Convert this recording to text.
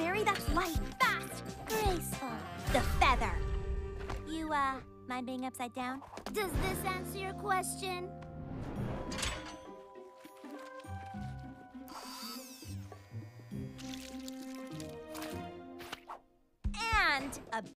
fairy that's light, fast, graceful. The feather. You, mind being upside down? Does this answer your question? And a